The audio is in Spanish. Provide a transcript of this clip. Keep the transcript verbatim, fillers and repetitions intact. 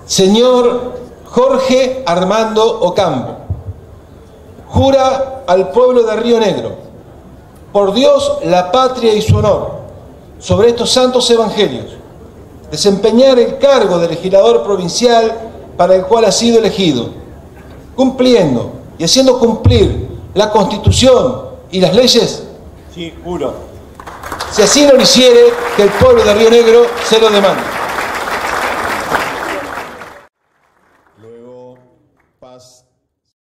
Señor Jorge Armando Ocampo, jura al pueblo de Río Negro, por Dios, la patria y su honor, sobre estos santos evangelios, desempeñar el cargo de legislador provincial para el cual ha sido elegido, cumpliendo y haciendo cumplir la Constitución y las leyes. Sí, juro. Si así no lo hiciere, que el pueblo de Río Negro se lo demande.